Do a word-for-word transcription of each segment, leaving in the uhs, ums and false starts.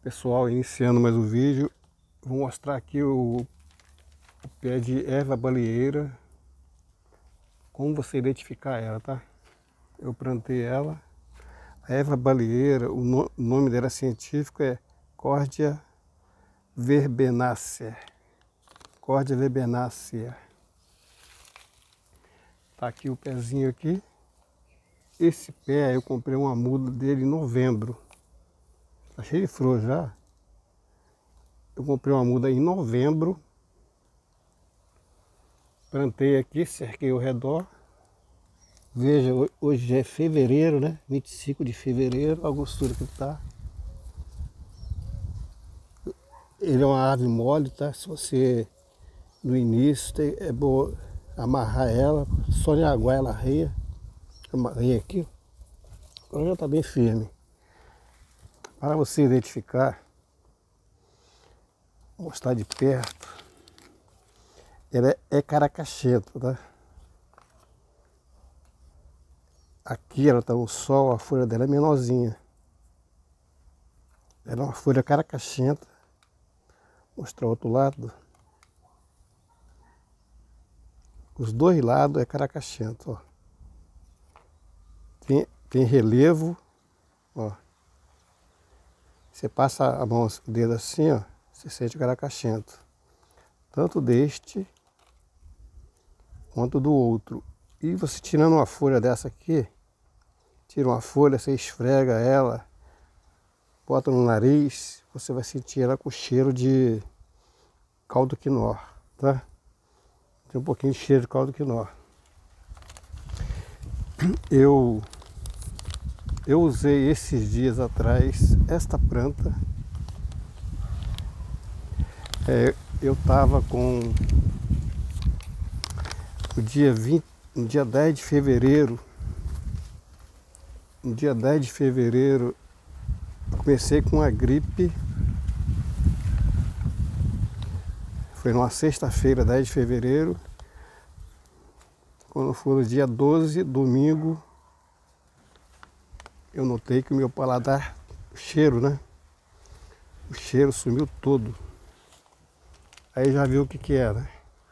Pessoal, iniciando mais um vídeo, vou mostrar aqui o, o pé de erva baleeira, como você identificar ela, tá? Eu plantei ela, a erva baleeira, o, no, o nome dela científico é Cordia verbenacea, Cordia verbenacea. Tá aqui o pezinho aqui. Esse pé eu comprei uma muda dele em novembro. Tá cheio de flor já. Eu comprei uma muda em novembro. Plantei aqui, cerquei ao redor. Veja, hoje já é fevereiro, né? vinte e cinco de fevereiro, a gostura que tá. Ele é uma árvore mole, tá? Se você, no início, tem, é bom amarrar ela, só em aguar ela arreia. Amarrei aqui, agora já tá bem firme. Para você identificar, vou mostrar de perto, ela é, é caracachenta, tá? Aqui ela tá no sol, a folha dela é menorzinha. Ela é uma folha caracachenta. Vou mostrar o outro lado. Os dois lados é caracachento, ó. Tem, tem relevo, ó. Você passa a mão, o dedo assim, ó, você sente o caracachento. Tanto deste quanto do outro. E você tirando uma folha dessa aqui, tira uma folha, você esfrega ela, bota no nariz, você vai sentir ela com cheiro de caldo quinó, tá? Tem um pouquinho de cheiro de caldo quinó. Eu, eu usei esses dias atrás esta planta. É, eu tava com o dia vinte, no dia dez de fevereiro, no dia dez de fevereiro, eu comecei com a gripe. Foi numa sexta-feira, dez de fevereiro. Quando for no dia doze, domingo, eu notei que o meu paladar, o cheiro, né? O cheiro sumiu todo. Aí já viu o que que era.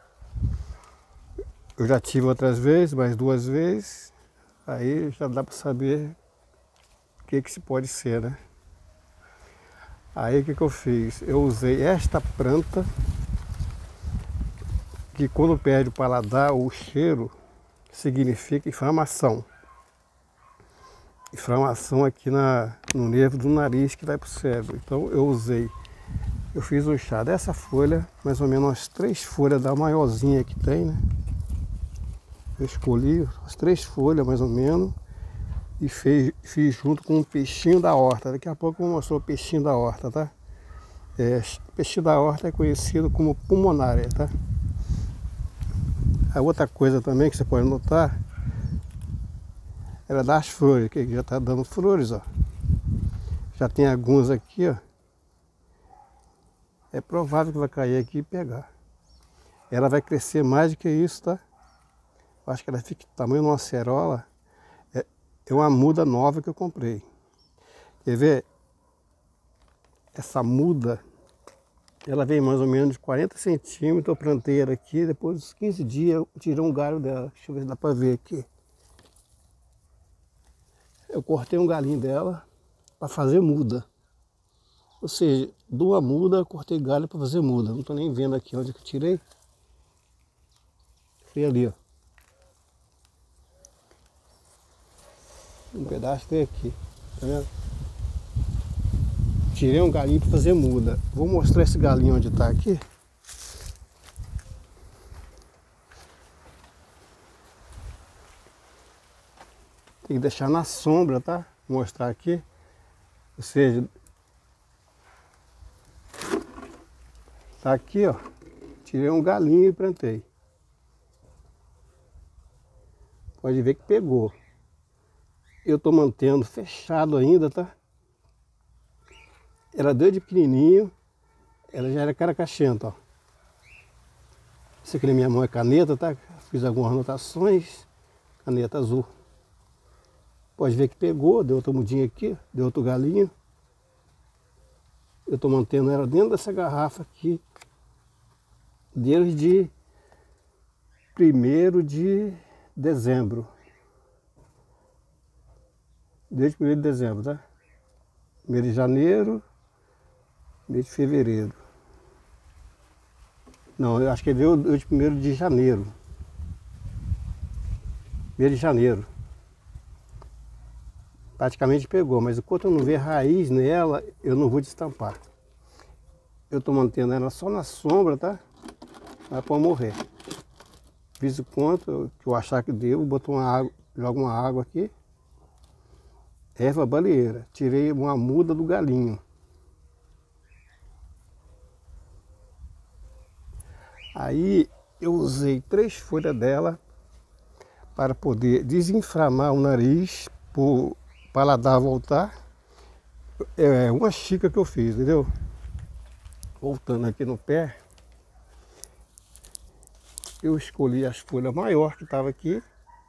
Eu já tive outras vezes, mais duas vezes. Aí já dá para saber o que que se pode ser, né? Aí o que que eu fiz? Eu usei esta planta, que quando perde o paladar ou o cheiro, significa inflamação. Inflamação aqui na, no nervo do nariz que vai para o cérebro. Então eu usei, eu fiz um chá dessa folha, mais ou menos umas três folhas da maiorzinha que tem, né? Eu escolhi as três folhas mais ou menos e fez, fiz junto com um peixinho da horta. Daqui a pouco eu vou mostrar o peixinho da horta, tá? É, o peixinho da horta é conhecido como pulmonária, tá? A outra coisa também que você pode notar, ela dá as flores, que já está dando flores, ó. Já tem algumas aqui, ó. É provável que vai cair aqui e pegar. Ela vai crescer mais do que isso, tá? Eu acho que ela fica do tamanho de uma acerola. É, é uma muda nova que eu comprei. Quer ver? Essa muda, ela vem mais ou menos de quarenta centímetros. Eu plantei ela aqui, depois dos quinze dias eu tirei um galho dela. Deixa eu ver se dá para ver aqui. Eu cortei um galinho dela para fazer muda. Ou seja, de uma muda eu cortei galho para fazer muda. Não estou nem vendo aqui onde que eu tirei. Foi ali, ó. Um pedaço tem aqui, tá vendo? Tirei um galinho para fazer muda. Vou mostrar esse galinho onde está aqui. Tem que deixar na sombra, tá? Vou mostrar aqui. Ou seja, tá aqui, ó. Tirei um galinho e plantei. Pode ver que pegou. Eu tô mantendo fechado ainda, tá? Ela deu de pequenininho, ela já era caracachenta, ó. Isso aqui na minha mão é caneta, tá? Fiz algumas anotações, caneta azul. Pode ver que pegou, deu outra mudinha aqui, deu outro galinho. Eu estou mantendo ela dentro dessa garrafa aqui desde primeiro de dezembro. Desde primeiro de dezembro, tá? Mês de janeiro, mês de fevereiro. Não, eu acho que deu desde primeiro de janeiro. Mês de janeiro. Praticamente pegou, mas enquanto eu não ver raiz nela, eu não vou destampar. Eu estou mantendo ela só na sombra, tá? Não é para morrer. Fiz o quanto que eu achar que deu, boto uma água, jogo uma água aqui. Erva baleeira. Tirei uma muda do galinho. Aí eu usei três folhas dela para poder desinflamar o nariz, para o paladar voltar. É uma xícara que eu fiz, entendeu? Voltando aqui no pé, eu escolhi as folhas maiores que estavam aqui.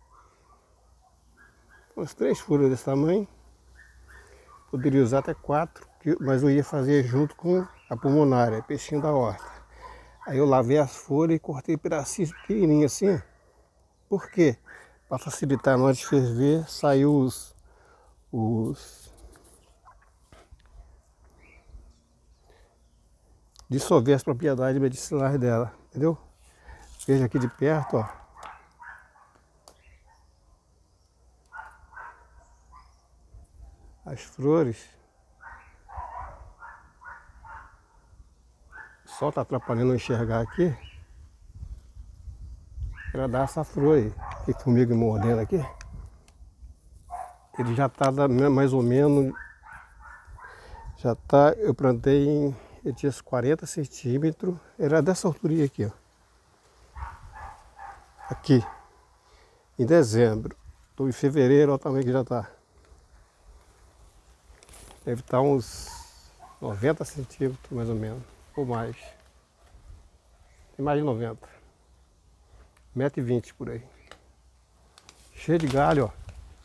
Umas três folhas desse tamanho. Poderia usar até quatro, mas eu ia fazer junto com a pulmonária, peixinho da horta. Aí eu lavei as folhas e cortei pedacinhos pequenininhos assim. Por quê? Para facilitar na hora de ferver, saiu os, os... dissolver as propriedades medicinais dela, entendeu? Veja aqui de perto, ó. As flores. O sol está atrapalhando eu enxergar aqui. Para dar essa flor aí. Que comigo mordendo aqui. Ele já está mais ou menos. Já tá. Eu plantei em. Ele tinha quarenta centímetros. Era dessa altura aqui, ó. Aqui. Em dezembro. Estou em fevereiro, olha o tamanho que já está. Deve estar uns noventa centímetros, mais ou menos, ou mais. Tem mais de noventa. um metro e vinte por aí. Cheio de galho, ó.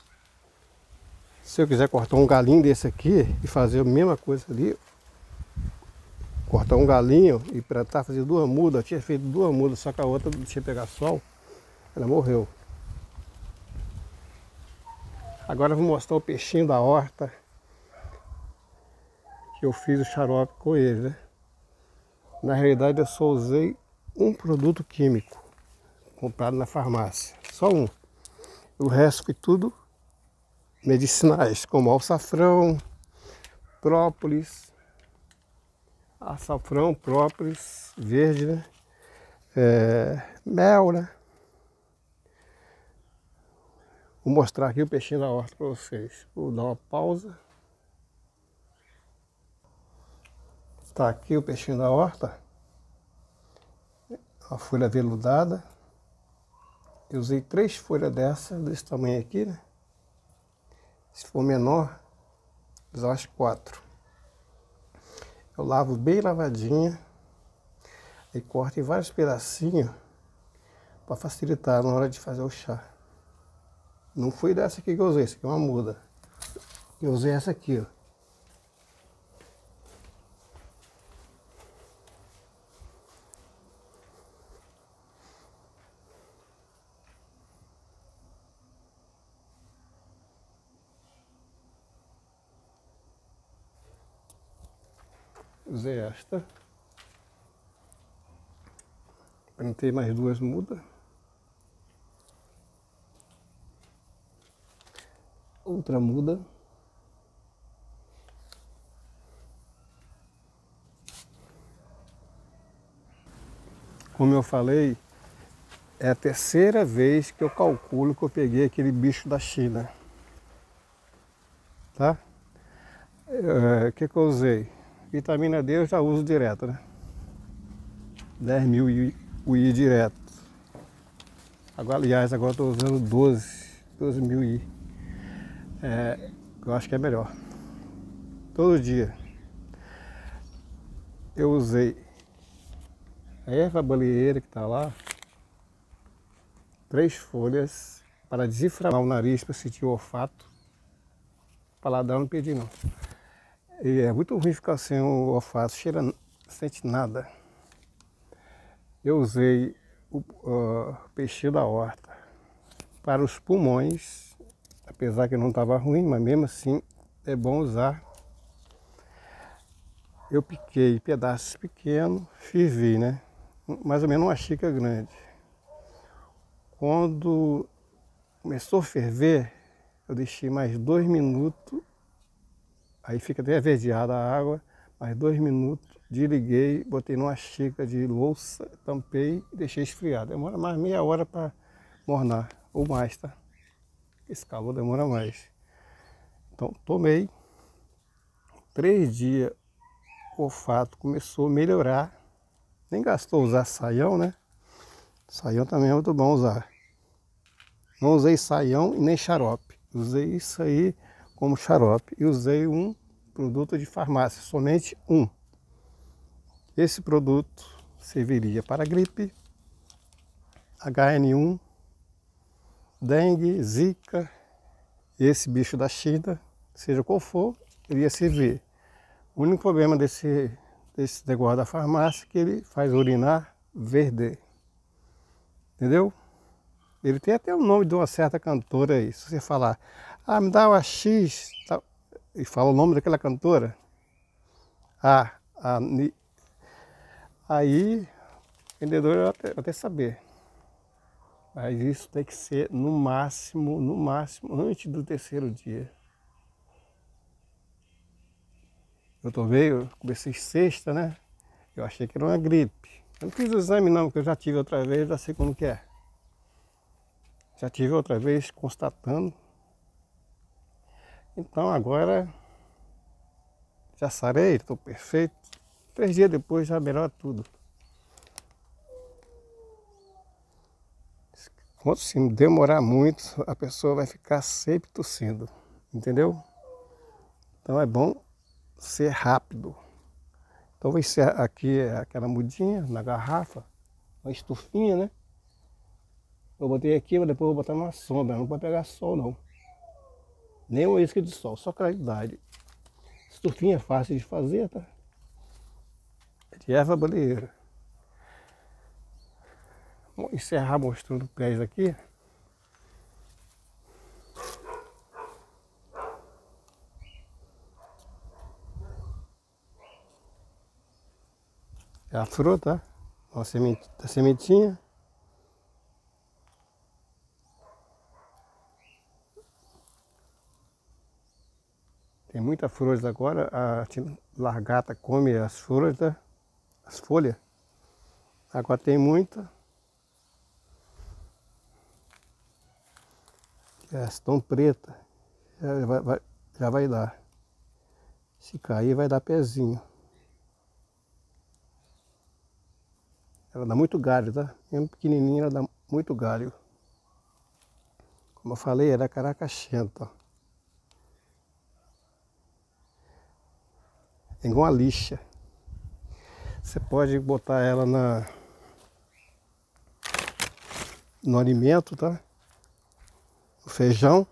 Se eu quiser cortar um galinho desse aqui e fazer a mesma coisa ali, cortar um galinho e plantar, fazer duas mudas. Eu tinha feito duas mudas, só que a outra deixei pegar sol, ela morreu. Agora eu vou mostrar o peixinho da horta. Eu fiz o xarope com ele, né? Na realidade eu só usei um produto químico comprado na farmácia, só um. O resto foi tudo medicinais, como açafrão, própolis, açafrão, própolis, verde, né? É, mel, né? Vou mostrar aqui o peixinho da horta para vocês. Vou dar uma pausa. Está aqui o peixinho da horta, a folha veludada. Eu usei três folhas dessa, desse tamanho aqui, né? Se for menor, eu acho quatro. Eu lavo bem lavadinha e corto em vários pedacinhos para facilitar na hora de fazer o chá. Não foi dessa aqui que eu usei, essa aqui é uma muda. Eu usei essa aqui, ó. Usei esta. Plantei mais duas mudas. Outra muda. Como eu falei, é a terceira vez que eu calculo que eu peguei aquele bicho da China. Tá? O é, que que eu usei? Vitamina D eu já uso direto, né? dez mil U I direto. Agora, aliás, agora estou usando doze mil U I. É, eu acho que é melhor. Todo dia. Eu usei a erva baleeira que está lá. Três folhas para desinflamar o nariz, para sentir o olfato. Paladar não perdi não. E é muito ruim ficar sem o olfato, cheira, não sente nada. Eu usei o uh, peixe da horta para os pulmões, apesar que não estava ruim, mas mesmo assim é bom usar. Eu piquei pedaços pequenos, fervi, né? Mais ou menos uma xícara grande. Quando começou a ferver, eu deixei mais dois minutos, aí fica até averdeada a água, mais dois minutos, desliguei, botei numa xícara de louça, tampei e deixei esfriar. Demora mais meia hora para mornar, ou mais, tá? Esse calor demora mais. Então tomei, três dias o olfato começou a melhorar, nem gastou usar saião, né? Saião também é muito bom usar. Não usei saião e nem xarope. Usei isso aí como xarope. E usei um produto de farmácia, somente um. Esse produto serviria para gripe, H N um, dengue, zika, esse bicho da China, seja qual for, iria servir. O único problema desse, desse negócio da farmácia é que ele faz urinar verde. Entendeu? Ele tem até o nome de uma certa cantora aí. Se você falar, ah, me dá o X, tá, e fala o nome daquela cantora, ah, a, aí o vendedor vai até, até saber. Mas isso tem que ser no máximo, no máximo, antes do terceiro dia. Eu tomei, eu comecei sexta, né? Eu achei que era uma gripe. Eu não fiz o exame não, porque eu já tive outra vez, já sei como que é. Já tive outra vez constatando. Então agora já sarei, estou perfeito. Três dias depois já melhora tudo. Quando se demorar muito, a pessoa vai ficar sempre tossindo, entendeu? Então é bom ser rápido. Então vou encerrar aqui aquela mudinha na garrafa, uma estufinha, né? Eu botei aqui, mas depois vou botar numa sombra, não pode pegar sol não. Nem uma isca de sol, só claridade. Estufinha é fácil de fazer, tá? De erva baleeira. Vou encerrar mostrando pés aqui. É a fruta, tá? A sementinha. Tem muitas flores agora, a largata come as flores, tá? As folhas. Agora tem muita. Elas estão pretas. Já vai, vai, já vai dar. Se cair vai dar pezinho. Ela dá muito galho, tá? Mesmo pequenininha ela dá muito galho. Como eu falei, ela é caracachenta. É igual uma lixa. Você pode botar ela na, no alimento, tá? O feijão.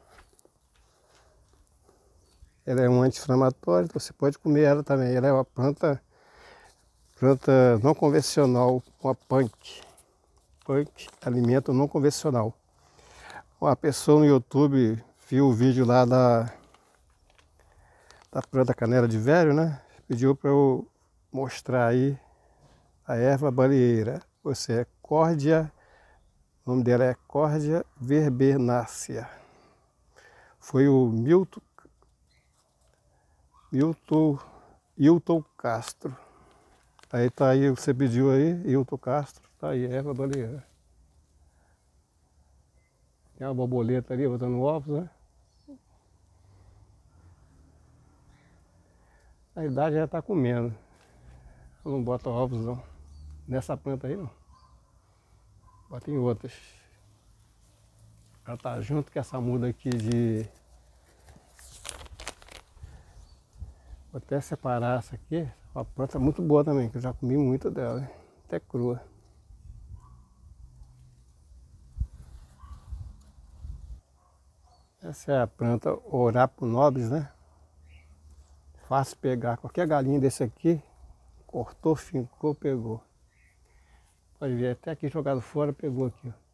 Ela é um anti-inflamatório, então você pode comer ela também. Ela é uma planta, planta não convencional, uma punk. Punk, alimento não convencional. Uma pessoa no YouTube viu o vídeo lá da, da planta canela de velho, né? Pediu para eu mostrar aí a erva baleeira. Ou seja, Córdia, o nome dela é Córdia verbenácea. Foi o Milton, Milton, Hilton Castro. Aí tá aí, você pediu aí, Hilton Castro, tá aí, erva baleeira. Tem uma borboleta ali botando ovos, né? A idade já está comendo. Eu não boto ovos não. Nessa planta aí não. Bota em outras. Ela tá junto com essa muda aqui de... Vou até separar essa aqui. Uma planta muito boa também, que eu já comi muito dela, hein? Até crua. Essa é a planta Orapo nobis, né? fácil pegar. Qualquer galinha desse aqui, cortou, fincou, pegou. Pode ver, até aqui jogado fora, pegou aqui, ó.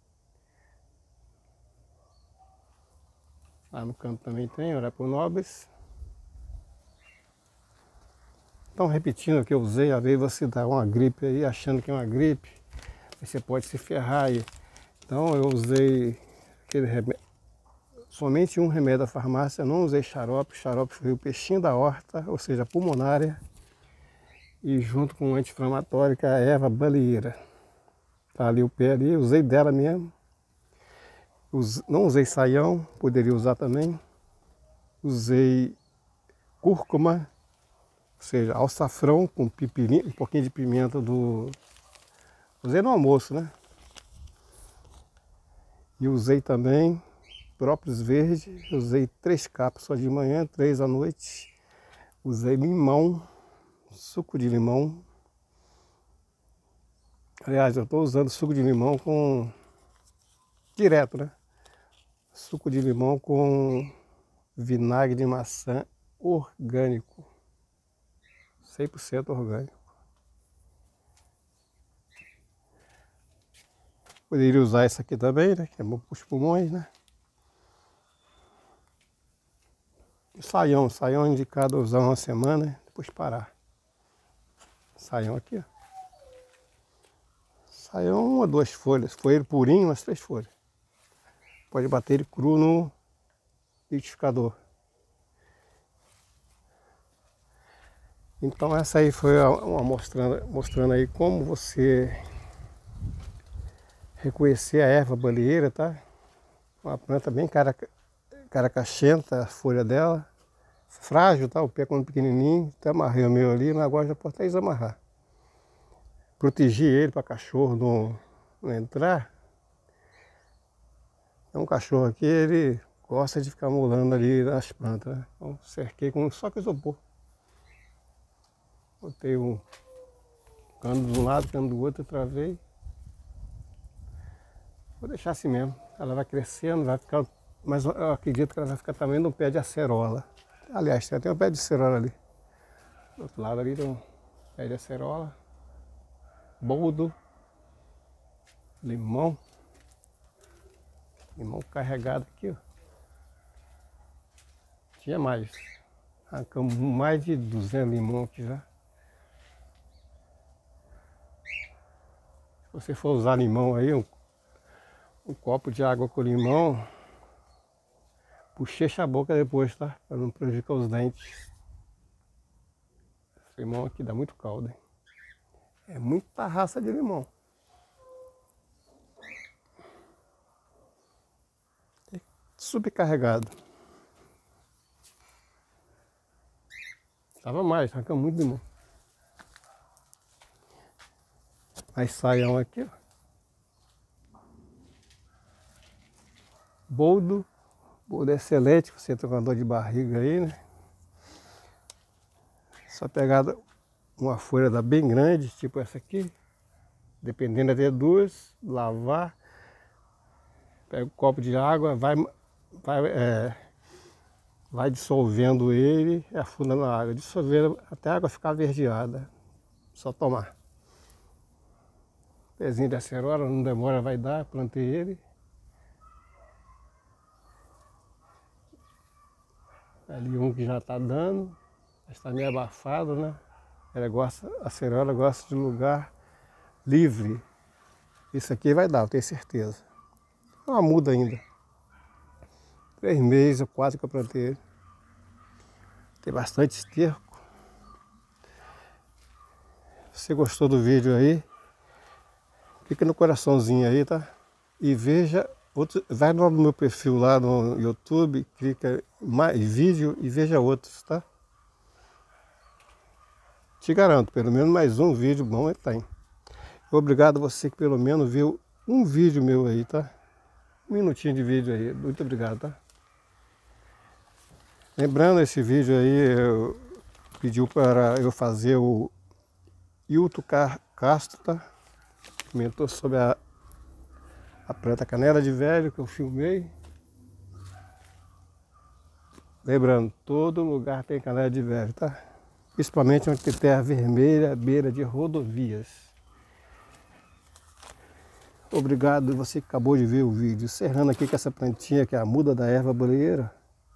Lá no canto também tem, Oraponópolis. Então, repetindo o que eu usei, às vezes você dá uma gripe aí, achando que é uma gripe, aí você pode se ferrar aí. Então, eu usei aquele remédio, somente um remédio da farmácia, não usei xarope. Xarope foi o peixinho da horta, ou seja, pulmonária, e junto com o anti-inflamatório, que é a erva baleeira. Tá ali o pé ali, usei dela mesmo. Não usei saião, poderia usar também. Usei cúrcuma, ou seja, alçafrão com pipirim, um pouquinho de pimenta do... Usei no almoço, né? E usei também própolis verde, usei três cápsulas de manhã, três à noite. Usei limão, suco de limão. Aliás, eu estou usando suco de limão com... direto, né? Suco de limão com vinagre de maçã orgânico, cem por cento orgânico. Poderia usar esse aqui também, né? Que é bom para os pulmões, né? E saião, saião é indicado usar uma semana, né? Depois parar. Saião aqui, ó. Saião uma, duas folhas. Foi ele purinho, umas três folhas. Pode bater ele cru no liquidificador. Então essa aí foi uma mostrando, mostrando aí como você reconhecer a erva baleeira, tá? Uma planta bem caraca, caracachenta, a folha dela. Frágil, tá? O pé quando pequenininho. Até amarrei o meu ali, mas agora já pode até desamarrar. Protegi ele para cachorro não, não entrar. É um cachorro aqui, ele gosta de ficar molando ali nas plantas, né? Então cerquei com só com isopor. Botei um cano de um lado, cano do outro, travei. Vou deixar assim mesmo. Ela vai crescendo, vai ficar... Mas eu acredito que ela vai ficar também no pé de acerola. Aliás, tem até um pé de acerola ali. Do outro lado ali tem um pé de acerola. Boldo. Limão. Limão carregado aqui, ó. Tinha mais. Arrancamos mais de duzentos limão aqui já. Se você for usar limão aí, um, um copo de água com limão, bochecha a boca depois, tá? Para não prejudicar os dentes. Esse limão aqui dá muito caldo, hein? É muita raça de limão. Subcarregado. Tava mais, arrancamos muito limão. Mais saião aqui, ó. Boldo. Boldo é excelente, você tem uma dor de barriga aí, né? Só pegar uma folha da bem grande, tipo essa aqui. Dependendo até duas, lavar. Pega um copo de água, vai, vai, é, vai dissolvendo ele e afunda na água. Dissolvendo até a água ficar averdeada. Só tomar. Pezinho de acerola, não demora, vai dar, plantei ele. Ali um que já está dando, está meio abafado, né? Ela gosta, a acerola gosta de lugar livre. Isso aqui vai dar, eu tenho certeza. É uma muda ainda. Três meses ou quatro que eu plantei ele. Tem bastante esterco. Se você gostou do vídeo aí, clica no coraçãozinho aí, tá? E veja, outro, vai no meu perfil lá no YouTube, clica em mais vídeo e veja outros, tá? Te garanto, pelo menos mais um vídeo bom ele tem. Obrigado a você que pelo menos viu um vídeo meu aí, tá? Um minutinho de vídeo aí, muito obrigado, tá? Lembrando, esse vídeo aí, eu pediu para eu fazer o Hilton Castro, tá? Comentou sobre a, a planta canela de velho que eu filmei. Lembrando, todo lugar tem canela de velho, tá? Principalmente onde tem terra vermelha, beira de rodovias. Obrigado você que acabou de ver o vídeo. Encerrando aqui com essa plantinha que é a muda da erva boleira.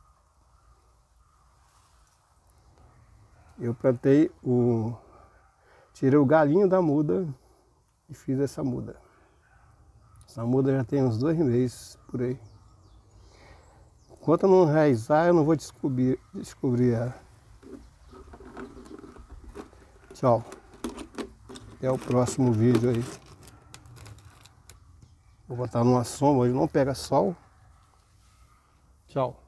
Eu plantei o... Tirei o galinho da muda e fiz essa muda. Essa muda já tem uns dois meses por aí. Enquanto eu não enraizar, eu não vou descobrir, descobrir ela. Tchau. Até o próximo vídeo aí. Vou botar numa sombra, ele não pega sol. Tchau.